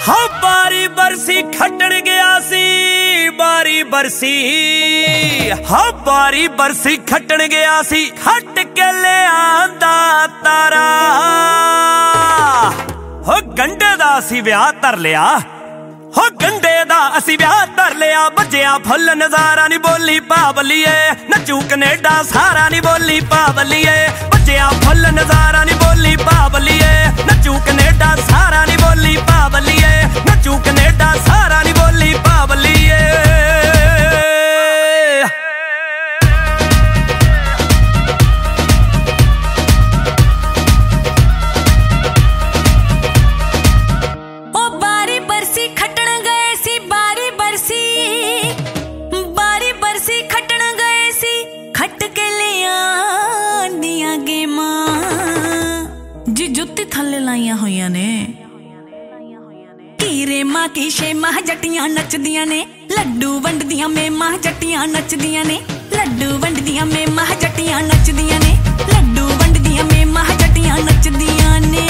हाँ बारी बरसी खटन गया सी बारी बरसी, हाँ बारी बरसी खटन गया सी खट के ले आंदा तारा। हो गंडे दा असी ब्याह तर लिया, हो गंडे दा असी ब्याह तर लिया। बजिया फुल नजारा नी बोली पावलिए, नचू कनेडा सारा नी बोली पावलिए। बजिया फुल नजारा नी बोली पावलिए, नचू कनेडा सारा नी बोली पावलिए। नचू कनेडा सारा नी बोली पावलिए। थल्ले लाइया होइया ने कीरे मां की शेमा जटियां नचदियां ने। लड्डू वंडदियां में मां जटियां नचदियां ने। लड्डू वंडदियां में मां जटियां नचदियां ने। लड्डू वंडदियां में मां जटियां नचदियां ने।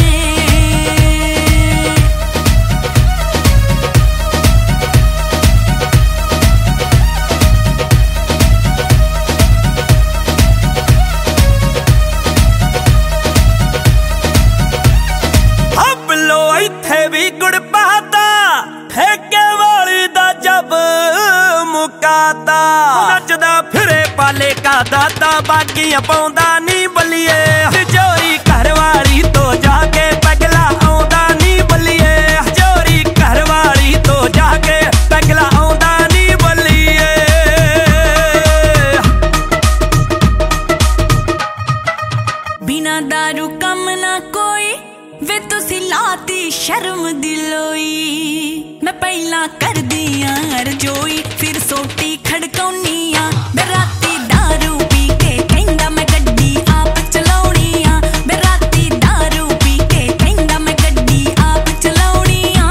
नचदा फिरे पाले का दादा बागियां पौंदा नी बलिए। जोरी घरवाली तो जाके पगला आउंदा नी बलिए। जोरी घरवाली तो जाके पगला आउंदा नी बलिए। बिना दारू कम ना कोई वे तुसी लाती शर्म दिलोई। मैं पहला कर दिया रजोई फिर सोटी खड़कौनी आ। बेराती दारू पी के कहंदा मैं गड्डी आप चलाउणी आ। बेराती दारू पी के कहंदा मैं गड्डी आप चलाउणी आ।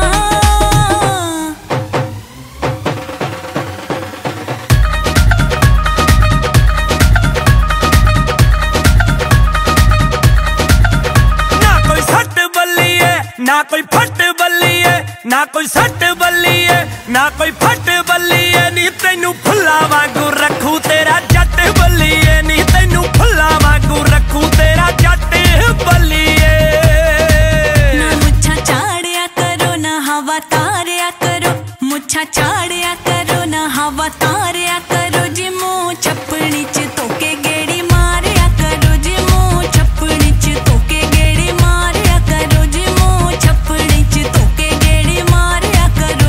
ना कोई सट बल्लिए ना कोई फट बल्लिए, ना कोई सट बल्लिए ना कोई फट बल्लिए। नी तैनू फुल्ला वांगू रखू तेरा जट बल्लिए। नी तैनू फुल्ला वांगू रखू तेरा जट बल्लिए। ना मुच्छा चाड़िया करो ना हवा तारिया करो। मुच्छा चाड़िया करो ना हवा तारिया करो। जी मुँह छपड़ी च तोके गेड़ी मारिया करो। जी मुँह छपड़ी च तोके गेड़ी मारिया करो। जी मुँह छपड़ी च तोके गेड़ी मारिया करो।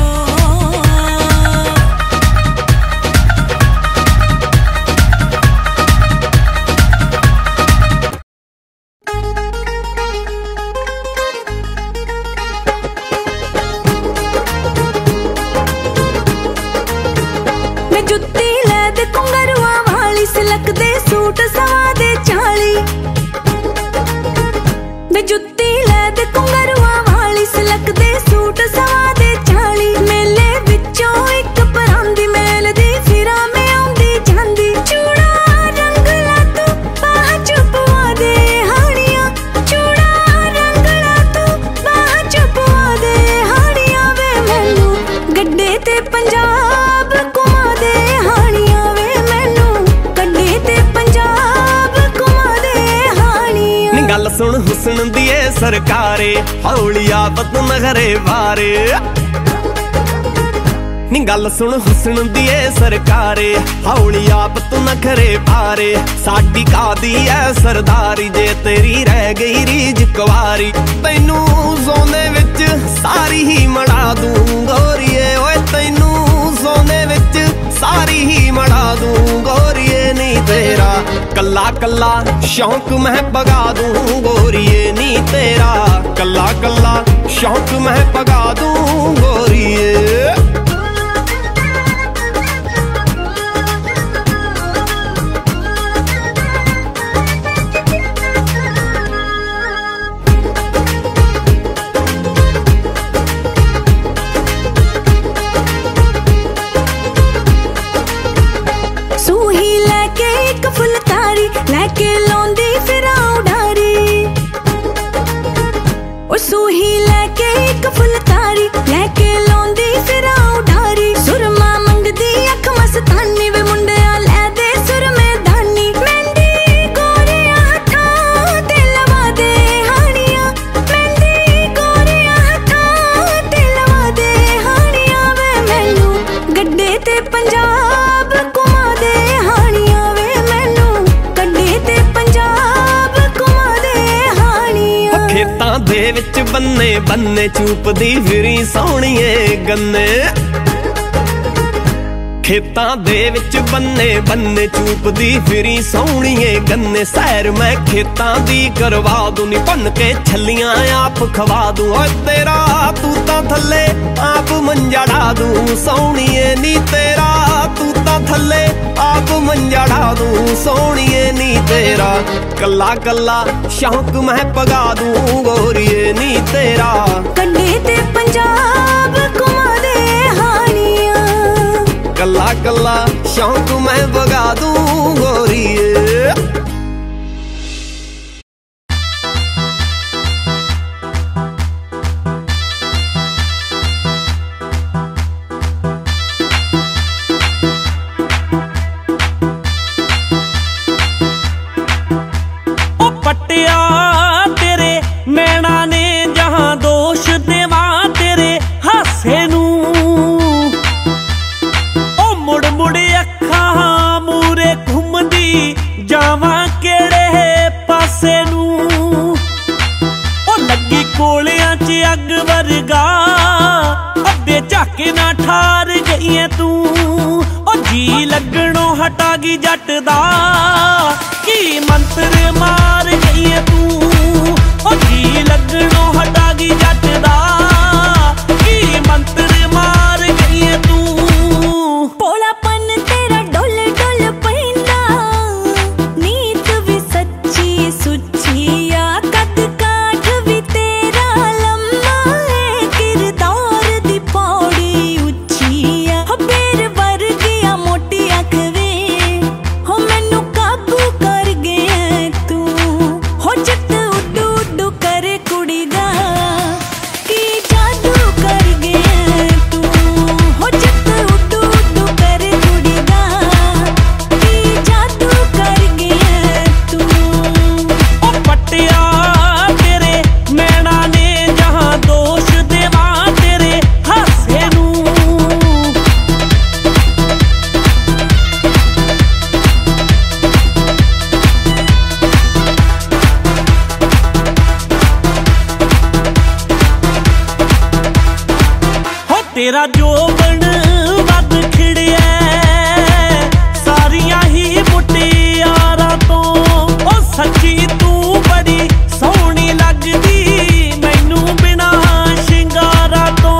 मैं जुत्ती लै दे कुंगरुआ वाली सिलक दे सूट सवा दे 40। मैं जुत्ती लै दे कुंगरुआ वाली सिलक दे सूट सवा दे 40। मेले विचों एक परांदी मेल दी फिरा में आउंदी जांदी। चूड़ा रंग ला तू बाह चुपवा दे हानिया। चूड़ा रंग ला तू बाह चुपवा दे हानिया। वे मैनू गड्डे ते पंजाब घुमा दे हानिया। वे मैनू गड्डे ते पंजाब घुमा दे हानिया। नी गल सुन हुस्न दी ए सरकारे हौली आफत नखरे वारे। नी गल सुन हुस्न दी ए सरकारे हौली आफत नखरे वारे। साडी कादी ऐ सरदारी जे तेरी रह गई रीज कुवारी। तैनू सोने विच सारी ही मड़ा दूं गोरीए। ओए तैनू सोने विच सारी ही मड़ा दूं गोरीए। नी तेरा कल्ला कल्ला शौक मैं पगा दूं गोरीए। नी तेरा कल्ला कल्ला शौक मैं पगा दूं गोरीए। सूही लेके एक फुलकारी लेके लौंदी फिर उडारी। और सूही लेके एक फुलकारी विच बन्ने बन्ने चूपदी फिरी सोहणीए गन्ने। खेतां दे विच बन्ने बन्ने चूपदी फिरी सोहणीए गन्ने। सैर मैं खेतां दी करवा दूं नी भन के छल्लियां आप खवा दूं। ओए तेरा तू तां थल्ले आप मंजा ढा दूं सोहणीए नी तेरा तू तां थल्ले आप मंजा ढा दूं सोहणीए नी तेरा। कल्ला कल्ला शौक मैं पगा दूं गोरीए नी तेरा। कंढे ते पंजाब घुमा दे हानियां कल्ला कल्ला शौक मैं बगा दूं गोरीए। पट्टिया तेरे मैना ने जहां दोष देवा तेरे हासे नू। ओ मुड़ मुड़ अखां मूरे घुमदी जावा केड़े पासे नू। ओ लगी कोलियां च अग वर्गा अबे झाके ना ठार गई है तू। ओ जी लगणों हटा गई जट दा की मंत्र मार गई है तू। ओ जी लगणों हटा गई जट दा की मंत्र मार गई है तू। पोलापन तेरा डोल डोल पैंदा नीत भी सच्ची सुच्ची आ। कद काठ भी तेरा लम्मा है किरदार दी पौड़ी उच्ची आ। हो बेर वर्गिया मोटी अख वे हो मैनू काबू कर गया तू। हो जट उड्डू उड्डू करे कुड़ी दा की जादू कर गया तू। हो जट उड्डू उड्डू करे कुड़ी दा की जादू कर गया तू। ओ पट्टिया तेरे मैना ने जहां दोष देवा तेरे हासे नू। हो तेरा जोबन वध खिड़िया सारियां ही मुटियारां तो। ओ सच्ची तू बड़ी सोहनी लगदी मैनू बिना शिंगारा तो।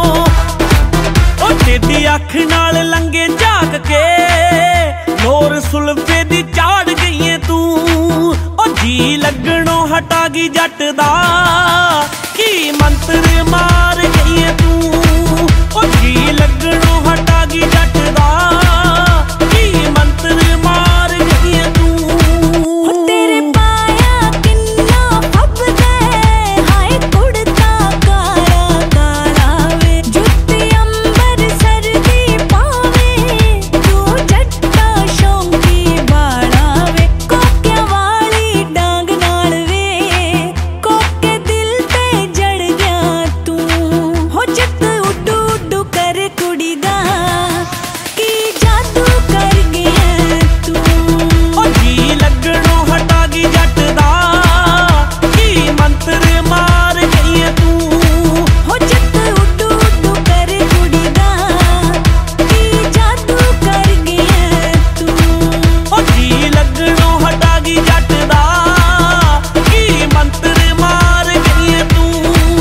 ओ तेरी अख नाल लंगे झाक के लोर सुल्फे दी चाड़ गई है तू। ओ जी लगणों हटा गई जट दा की मंत्र मार गई है तू। ओ जी लगणों हटा गई जट दा की मंत्र मार गई है तू। हो तेरे पाया किन्ना फबदा हाय कुड़ता काला काला वे। जुत्ती अंबर सर्दी पावे तू जट्टा शौंकी बाड़ा वे। कोक्या वाली डांग नाल वे कोके दिल ते जड़ गया तू। हो जट उड्डू उड्डू करे कुड़ी दा की जादू कर गया तू। ओ जी लगणों हटा गई जट दा की मंत्र मार गई है तू। हो जट उड्डू उड्डू करे कुड़ी दा की जादू कर गया तू। ओ जी लगणों हटा गई जट दा की मंत्र मार गई है तू।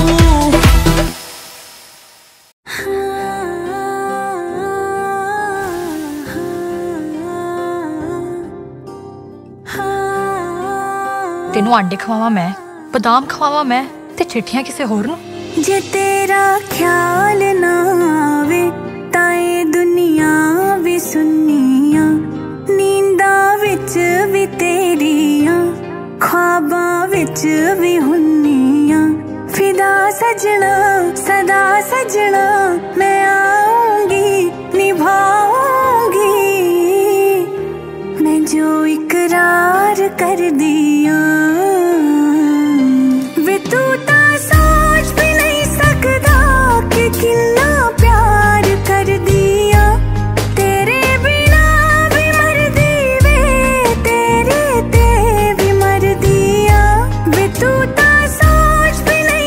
तेनू आंडे खवावा मैं बादाम खवावा मैं ते चिट्ठियां किसे होर नू। जे तेरा ख्याल ना आवे ताए दुनिया भी सुनिया। नींदा विच भी तेरिया ख्वाबां विच भी हुन्निया। फिदा सजना सदा सजना मैं आऊंगी निभाऊंगी। मैं जो इकरार कर दिया वे तू ता सोच भी नहीं सकदा कि कितना प्यार कर दिया। तेरे बिना भी मर दी वे तेरे ते भी मर दिया। वे तू ता सोच भी नहीं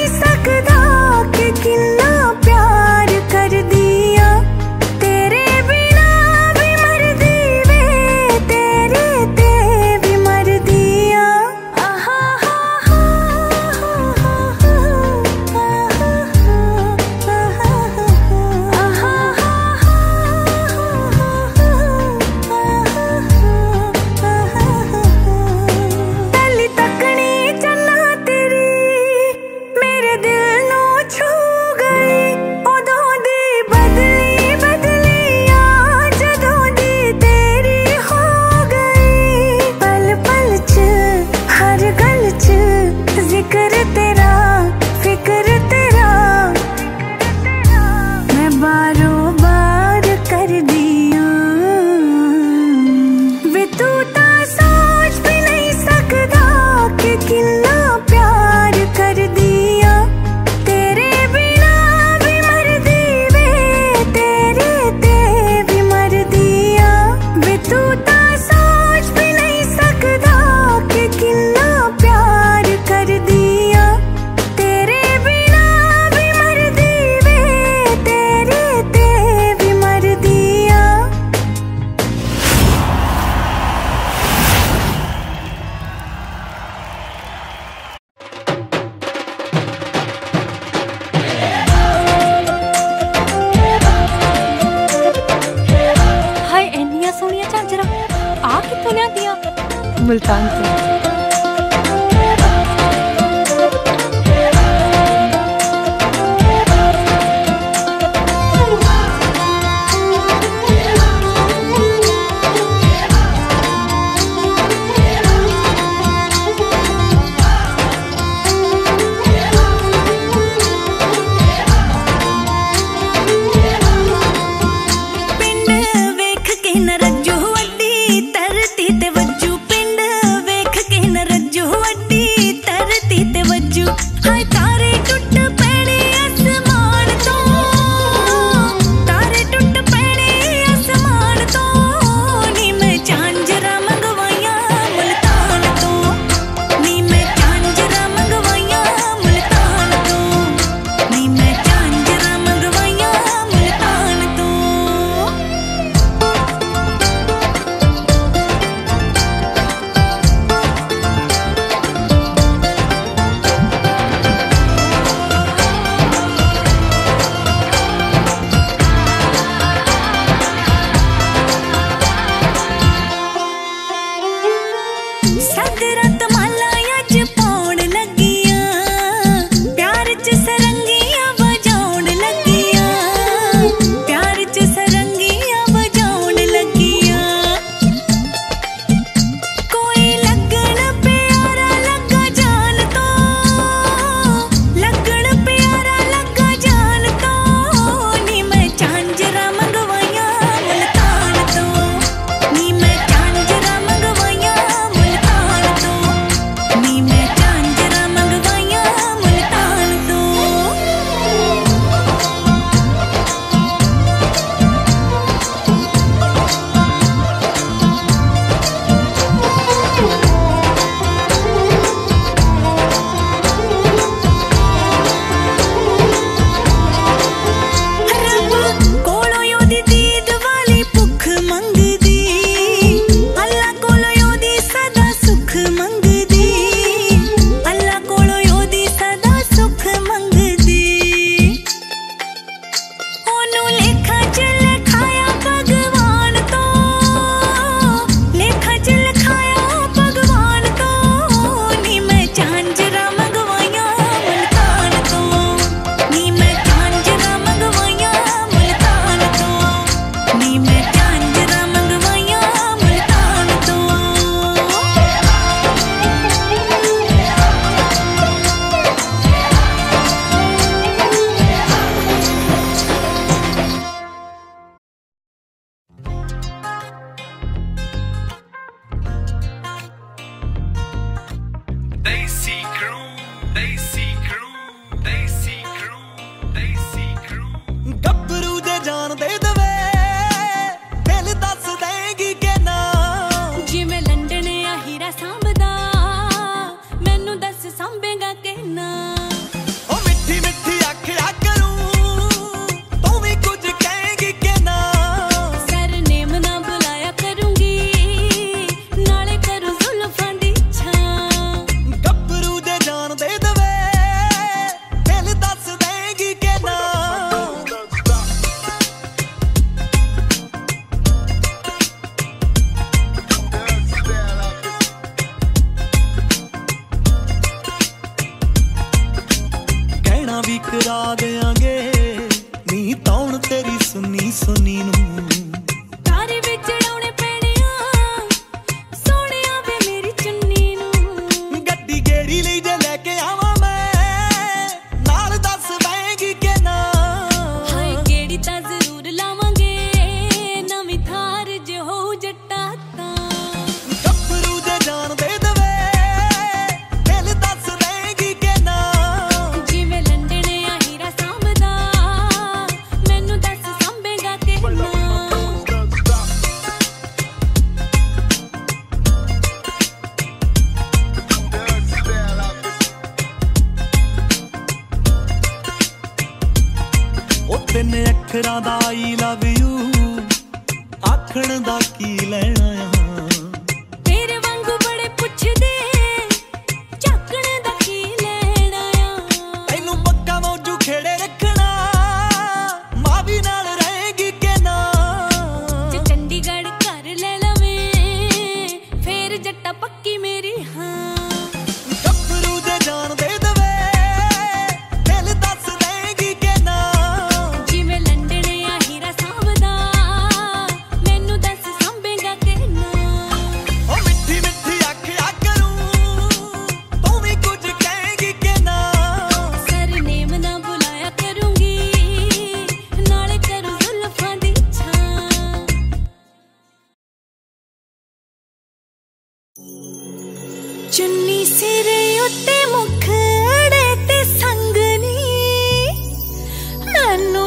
मुल्तान से। ਤਿੰਨ ਅੱਖਰਾਂ ਦਾ ਆਈ ਲਵ ਯੂ ਆਖਣ ਦਾ ਕੀ ਲੈਣਾ ਆ ਤੇਰੇ ਵਾਂਗੂ ਬੜੇ ਪੁੱਛਦੇ ਝਾਕਣ ਦਾ ਕੀ ਲੈਣਾ ਆ ਤੈਨੂੰ ਪੱਕਾ ਮੌਜੂ ਖੇੜੇ ਰੱਖਣਾ ਮਾਂ ਵੀ ਨਾਲ ਰਹੇਗੀ ਕਿ ਨਾ ਜੇ ਚੰਡੀਗੜ੍ਹ ਘਰ ਲੈ ਲਵੇਂ ਫੇਰ ਜੱਟਾ ਪੱਕਾ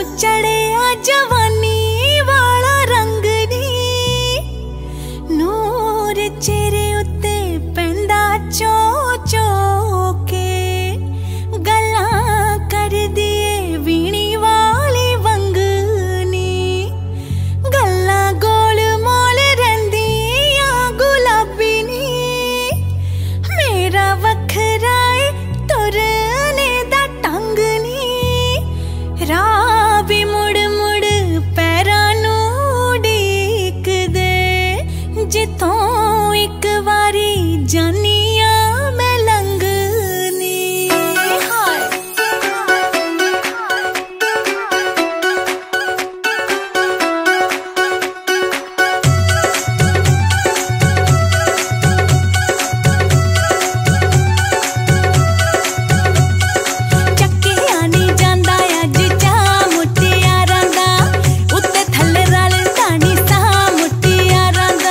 चढ़िया जवानी वाला रंग नी नूर चेहरे उत्ते पैंदा चो चो के गल्लां कर दिए वीणी वाली वंगनी गल्लां गोल मोल रहिंदियां गुलाबी नी मेरा वखरा तुरने दा टंग नी राह भी मुड़ मुड़ पैरां नूं उड़ीक दे जिथों एक वारी जानिया मैं लंघनी ਚੱਕਿਆ ਨੀ ਜਾਂਦਾ ਅੱਜ ਚਾਹ ਮੁਟਿਆਰਾਂ ਦਾ ਉੱਤੇ ਥੱਲੇ ਰਲਦਾ ਨੀ ਸਾਹ ਮੁਟਿਆਰਾਂ ਦਾ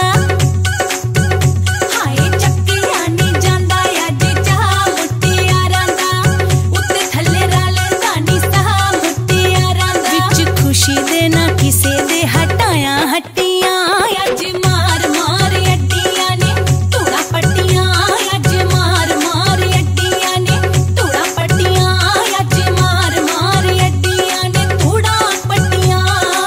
ਹਾਏ ਚੱਕਿਆ ਨੀ ਜਾਂਦਾ ਅੱਜ ਚਾਹ ਮੁਟਿਆਰਾਂ ਦਾ ਉੱਤੇ ਥੱਲੇ ਰਲਦਾ ਨੀ ਸਾਹ ਮੁਟਿਆਰਾਂ ਦਾ ਵਿੱਚ ਖੁਸ਼ੀ ਦੇ ਨਾ ਕਿਸੇ ਦੇ ਹਟਾਇਆ ਹੱਟੀਆਂ ਅੱਜ ਮਾਰ ਮਾਰ ਅੱਡੀਆਂ ਨੇ ਧੂੜਾ ਪੱਟੀਆਂ ਅੱਜ ਮਾਰ ਮਾਰ ਅੱਡੀਆਂ ਨੇ ਧੂੜਾ ਪੱਟੀਆਂ ਅੱਜ ਮਾਰ ਮਾਰ ਅੱਡੀਆਂ ਨੇ ਧੂੜਾ ਪੱਟੀਆਂ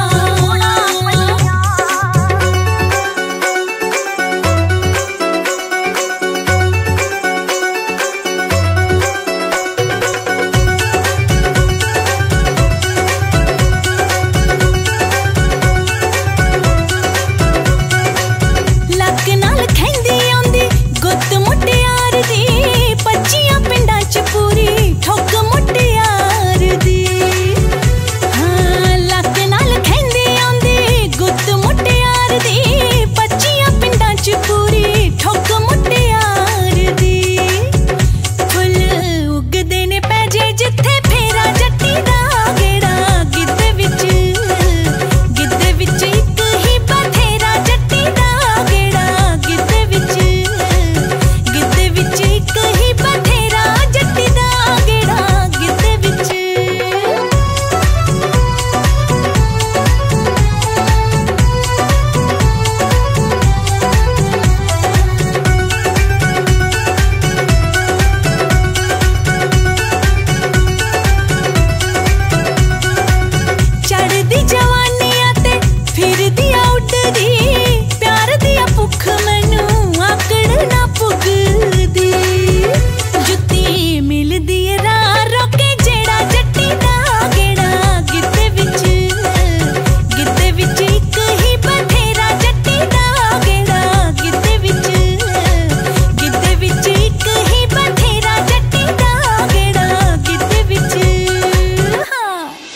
ਲੱਕ ਨਾਲ ਖੈਂਦੀ ਆਉਂਦੀ ਗੁੱਤ ਮੁਟਿਆਰ ਦੀ 25 ਪਿੰਡਾਂ ਚ ਪੂਰੀ ਠੋਕ ਮੁਟਿਆਰ ਦੀ ਹਾਂ ਲੱਕ ਨਾਲ ਖੈਂਦੀ ਆਉਂਦੀ ਗੁੱਤ ਮੁਟਿਆਰ ਦੀ 25 ਪਿੰਡਾਂ ਚ ਪੂਰੀ ਠੋਕ ਮੁਟਿਆਰ ਦੀ ਫੁੱਲ ਉੱਗਦੇ ਨੇ ਪੈ ਜੇ ਜਿੱਥੇ ਫੇਰਾ ਜੱਟੀ ਦਾ ਗੇੜਾ ਗਿੱਧੇ ਵਿੱਚ ਇੱਕ ਹੀ ਬਥੇਰਾ ਜੱਟੀ ਦਾ ਗੇੜਾ ਗਿੱਧੇ ਵਿੱਚ ਇੱਕ ਹੀ ਬਥੇਰਾ ਜੱਟੀ ਦਾ ਗੇੜਾ ਗਿੱਧੇ ਵਿੱਚ ਚੜ੍ਹਦੀ ਜਵਾਨੀਆਂ ਤੇ ਫਿਰਦੀ ਆ ਉੱਡਦੀ ਪਿਆਰ ਦੀ ਆ ਭੁੱਖ ਮੈਨੂੰ ਆਕੜ ਨਾ ਪੁੱਗਦੀ ਜੁੱਤੀ ਮਿਲਦੀ ਏ ਰਾਹ ਰੋਕੇ ਜਿਹੜਾ ਜੱਟੀ ਦਾ ਗੇੜਾ ਗਿੱਧੇ ਵਿੱਚ ਇੱਕ ਹੀ ਬਥੇਰਾ ਜੱਟੀ ਦਾ ਗੇੜਾ ਗਿੱਧੇ ਵਿੱਚ ਇੱਕ ਹੀ ਬਥੇਰਾ ਜੱਟੀ ਦਾ ਗੇੜਾ ਗਿੱਧੇ ਵਿੱਚ ਹਾਂ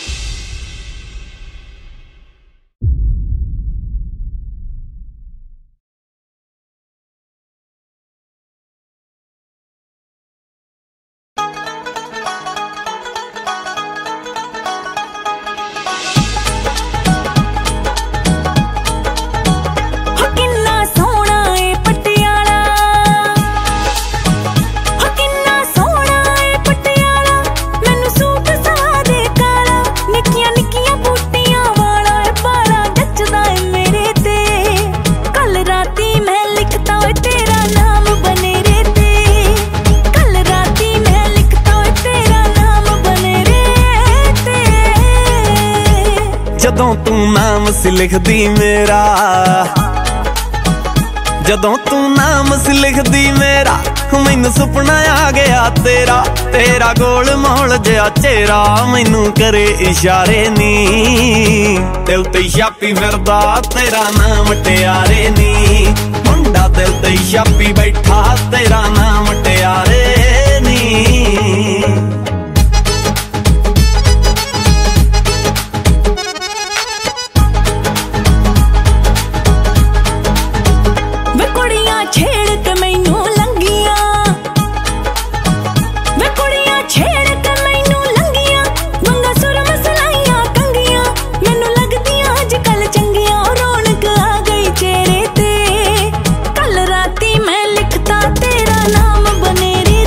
ਹੋ ਕਿੰਨਾ ਸੋਹਣਾ ਏ ਪਟਿਆਲਾ ਹੋ ਕਿੰਨਾ ਸੋਹਣਾ ਏ ਪਟਿਆਲਾ ਮੈਨੂੰ ਸੂਟ ਸਵਾ ਦੇ ਕਾਲਾ ਨਿੱਕੀਆਂ ਨਿੱਕੀਆਂ ਬੂਟੀਆਂ ਵਾਲਾ ਏ ਬਾਲਾ ਜੱਚਦਾ ਏ ਮੇਰੇ ਤੇ ਕੱਲ ਰਾਤੀ ਮੈਂ ਲਿਖਤਾ ਓਏ ਤੇਰਾ ਨਾਮ ਬਨੇਰੇ ਤੇ ਕੱਲ ਰਾਤੀ ਮੈਂ ਲਿਖਤਾ ਓਏ ਤੇਰਾ ਨਾਮ ਬਨੇਰੇ ਤੇ ਜਦੋਂ ਤੂੰ ਨਾਮ ਸੀ ਲਿਖਦੀ ਮੇਰਾ ਜਦੋਂ ਤੂੰ ਨਾਮ ਸੀ ਲਿਖਦੀ ਮੇਰਾ ਮੈਨੂੰ ਸੁਪਨਾ ਆ ਗਿਆ ਤੇਰਾ ਗੋਲ ਮੋਲ ਜਿਹਾ ਚਿਹਰਾ ਮੈਨੂੰ ਕਰੇ ਇਸ਼ਾਰੇ ਨੀ ਦਿਲ ਤੇ ਛਾਪੀ ਫਿਰਦਾ ਤੇਰਾ ਨਾਮ ਟਿਆਰੇ ਨੀ ਮੁੰਡਾ ਦਿਲ ਤੇ ਛਾਪੀ ਬੈਠਾ ਤੇਰਾ ਨਾਮ ਟਿਆਰੇ ਨੀ ਵੇ ਕੁੜੀਆਂ ਛੇੜ ਕੇ ਮੈਨੂੰ ਲੰਗੀਆਂ ਵੇ ਕੁੜੀਆਂ ਛੇੜ ਕੇ ਮੈਨੂੰ ਲੰਗੀਆਂ ਵੰਗਾ ਸੁਰ ਮਸਲਾਈਆਂ ਕੰਗੀਆਂ ਮੈਨੂੰ ਲੱਗਦੀਆਂ ਅੱਜ ਕੱਲ ਚੰਗੀਆਂ ਰੌਣਕ ਆ ਗਈ ਚਿਹਰੇ ਤੇ ਕੱਲ ਰਾਤੀ ਮੈਂ ਲਿਖਤਾ ਤੇਰਾ ਨਾਮ ਬਨੇਰੇ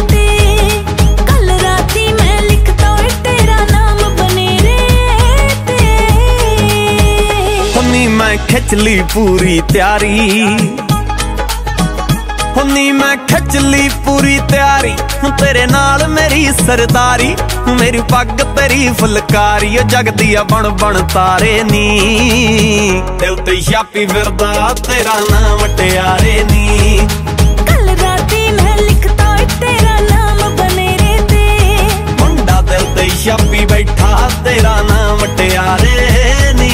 मैं खिच ली पूरी तैयारी, नी मैं खिच ली पूरी तैयारी। तेरे नाल मेरी सरदारी, मेरी पग तेरी फुलकारी, जगदी बन बन तारे नी। दिल ते छापी फिरदा तेरा नाम टियारे नी। कल राती मैं लिखता तेरा नाम बनेरे ते, मुंडा दिल ते छापी बैठा तेरा नाम टियारे नी।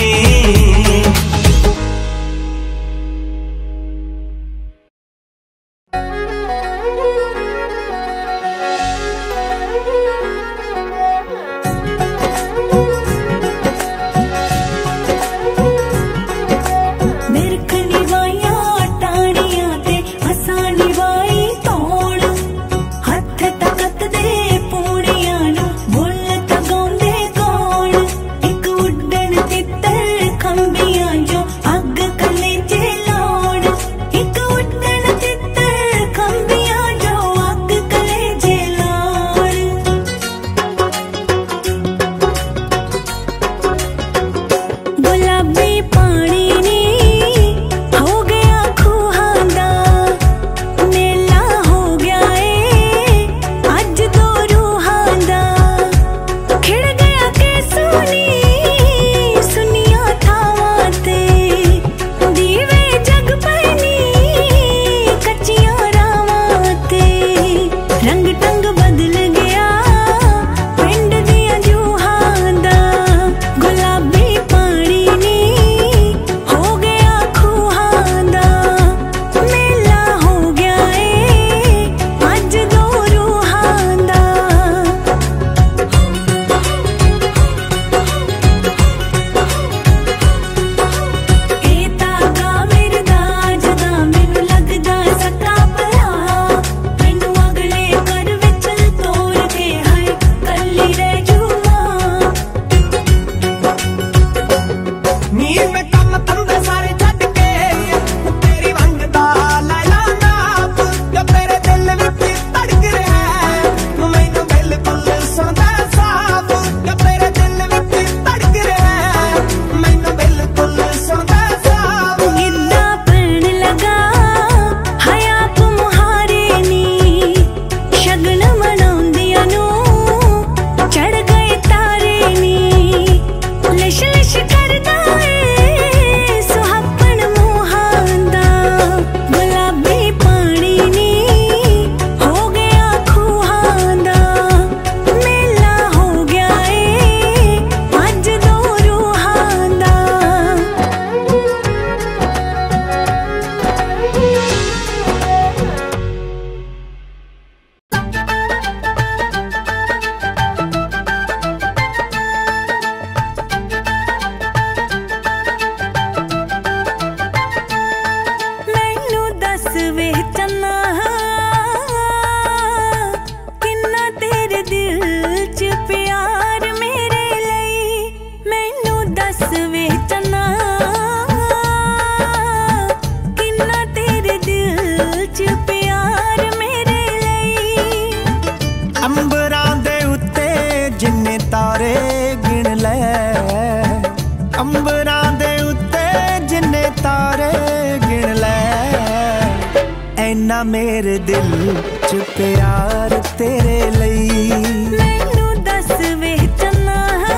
मेरे दिल च प्यार तेरे लई। मैनू दस वे चन्ना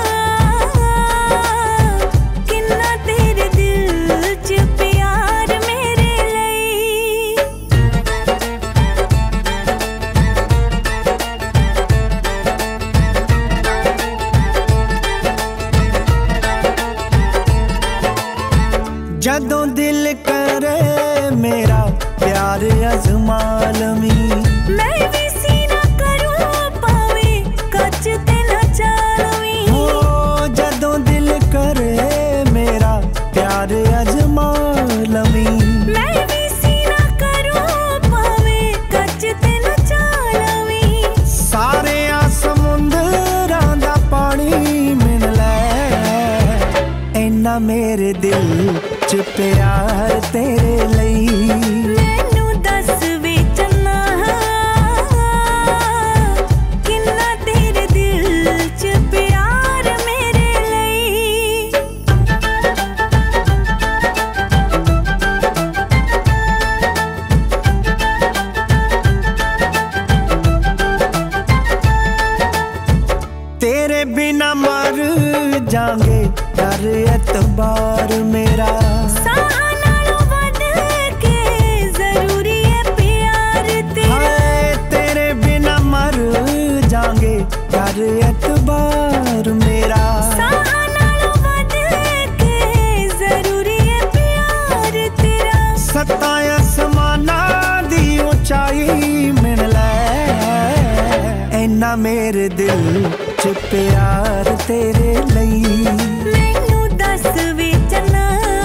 किन्ना तेरे दिल च प्यार मेरे लई। जदों दिल करे मेरा प्यार अजमा लमी, मैं भी सीना करूं पावे कच ते ना चालवी। ओ जदों दिल करे मेरा प्यार अजमा लमी, मैं भी सीना करूं पावे कच ते ना चालवी। सारे समुंदरां दा पानी मिल ले, इन्ना मेरे दिल च प्यार तेरे लई। जांगे यार एतबार मेरा साह नालों वध के जरूरी है प्यार तेरा। हाय तेरे बिना मर जांगे यार एतबार मेरा साह नालों वध के जरूरी है प्यार तेरा। सत्तां आसमानां दी ऊंचाई मिल लै ऐना मेरे दिल च प्यार तेरे लई। मैनू दस वे चन्ना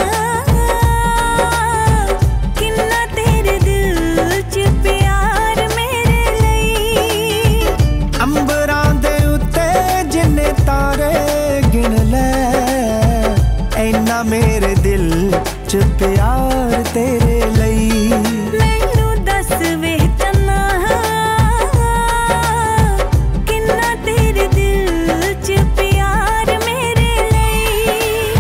किन्ना तेरे दिल च प्यार मेरे लई। अंबरां दे उत्ते जिन्ने तारे गिन लै ऐना मेरे दिल च प्यार तेरे लई। मैनू दस वे चन्ना किन्ना तेरे दिल च प्यार मेरे लई।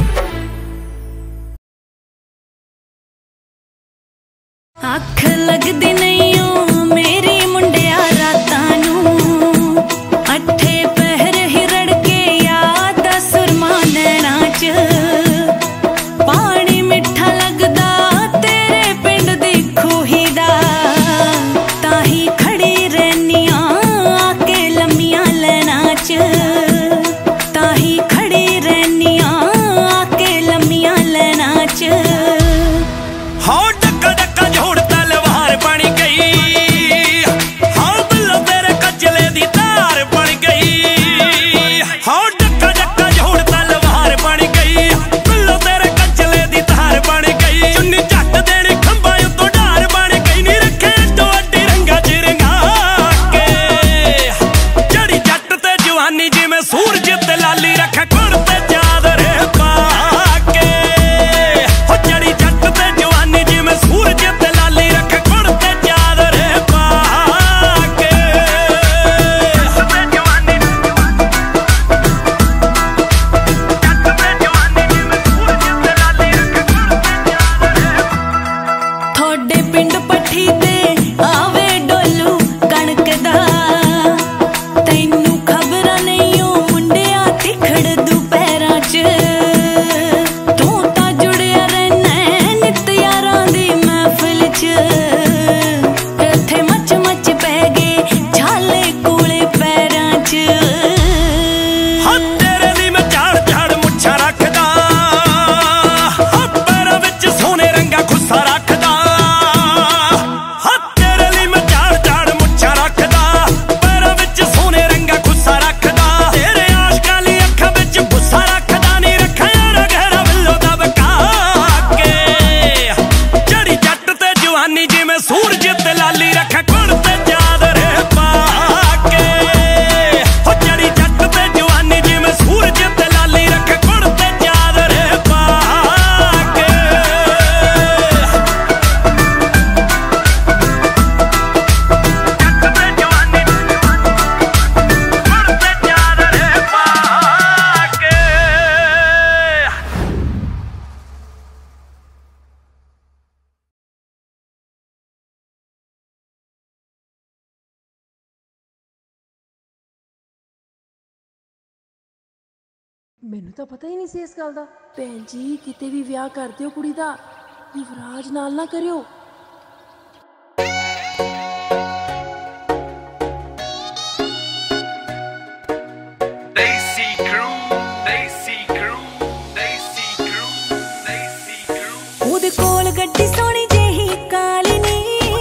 अख लगदी नहीं ओ मेरी मुंडिया रातां नूं अठे पहर ही रड़के याद सुरमा नैना च। पानी मिठा लगदा तेरे पिंड दी खूही दा ताही खड़ी रहनियां आके लम्मियां लैना च। ताही खड़ी रहनियां आके लम्मियां लैना च। हाँ डक्का डक्का झोड़ तलवार बन गई। हाँ बिल्लो तेरे कचले दी तार बन गई। हाँ डक्का डक्का झोड़ तलवार बन गई। बिल्लो तेरे कचले दी तार बन गई। चुन्नी झट देनी खंबा उतो डार बन गई। नी रखे तो अड्डी रंगा च रंगा के जड़ी जट ते जवानी जिवें सूरज ते लाली रखे कुड़ ते चादर पा के। हो जड़ी जट ते जवानी जिवें सूरज ते लाली रखे कुड़ ते चादर पा के। थोड़े पिंड पट्ठी ते आवे डोलू कणक दा तैनू खबरां नहीं ओ मुंडिया तिखड़ दुपहरां च। तू तां जुड़िया रहना नित यारां दी महफिल च। इत्थे मच मच पै गए छाले कूले पैरां च। हाँ तेरे ਲਈ मैं झाड़ झाड़ मुच्छा रखदा। हाँ पैरां विच सोने रंगा खुस्सा रखदा। हाँ तेरे ਲਈ मैं झाड़ झाड़ मुच्छा रखदा। पैरां विच सोने रंगा खुस्सा रखदा। तेरे आशकां ਲਈ ਅੱਖਾਂ ਵਿੱਚ ਗੁੱਸਾ ਰੱਖਦਾ। ਨੀ ਰੱਖਿਆ ਯਾਰਾ ਗਹਿਰਾ ਬਿੱਲੋ ਦਾ ਬਕਾ ਕੇ। ਜੜੀ ਜੱਟ ਤੇ ਜਵਾਨੀ ਜਿਵੇਂ ਸੂਰਜ ਤੇ ਲਾਲੀ ਰੱਖੇ ਕੁੜ ਤੇ ਚਾਦਰ ਪਾ ਕੇ। ਹੋ ਜੜੀ ਜੱਟ ਤੇ ਜਵਾਨੀ ਜਿਵੇਂ ਸੂਰਜ ਤੇ ਲਾਲੀ ਰੱਖੇ ਕੁੜ ਤੇ ਚਾਦਰ ਪਾ ਕੇ। ਜੱਟ ਤੇ ਜਵਾਨੀ ਕੁੜ ਤੇ ਚਾਦਰ ਪਾ ਕੇ। ਮੈਨੂੰ ਤਾਂ ਪਤਾ ਹੀ ਨਹੀਂ ਸੀ ਇਸ ਗੱਲ ਦਾ। ਭੈਣ ਜੀ ਕਿਤੇ ਵੀ ਵਿਆਹ ਕਰ ਦਿਓ ਕੁੜੀ ਦਾ ਯੁਵਰਾਜ ਨਾਲ ਨਾ ਕਰਿਓ। Daisy crew, Daisy crew, Daisy crew, Daisy crew. ਉਹਦੇ ਕੋਲ ਗੱਡੀ ਸੋਹਣੀ ਜਿਹੀ ਕਾਲੀ ਨੀ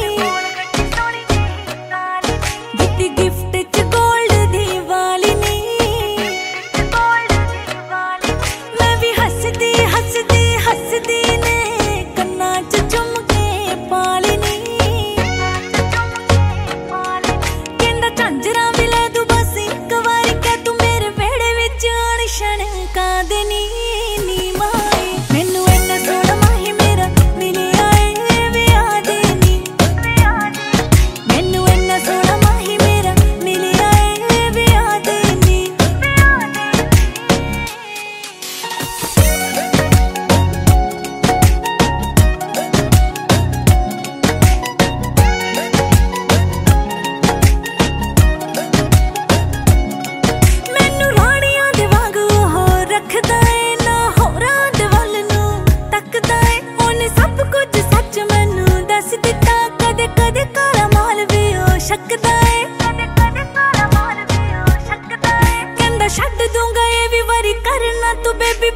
ਦਿੱਤੀ ਗਿਫਟ ਚ ਗੋਲਡ ਦੀ ਵਾਲੀ ਨੀ। ਮੈਂ ਵੀ ਹੱਸਦੀ ਹੱਸਦੀ ਹੱਸਦੀ ਨੇ ਕੰਨਾਂ ਚ ਝੁਮਕੇ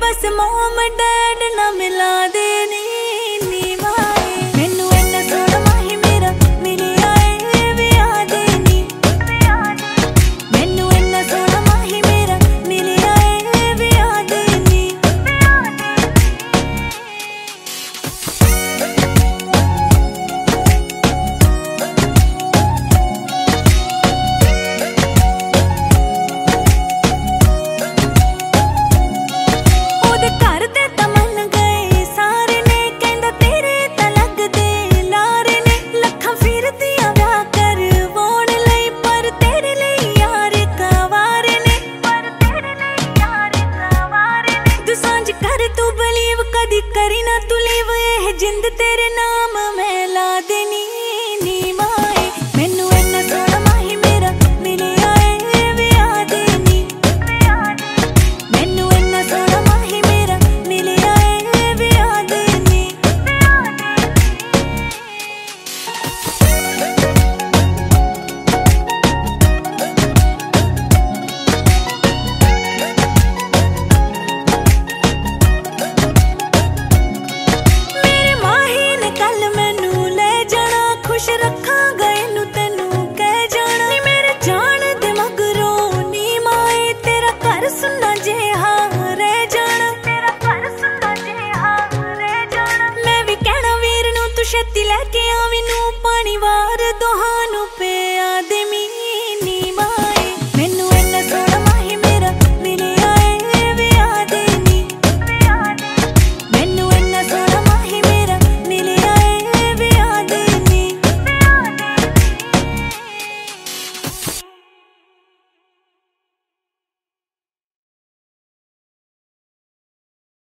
बस मोम डैड ना मिला दे।